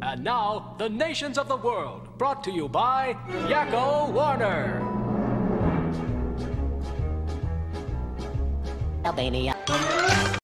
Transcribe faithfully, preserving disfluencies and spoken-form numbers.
And now, the nations of the world, brought to you by Yakko Warner. Albania.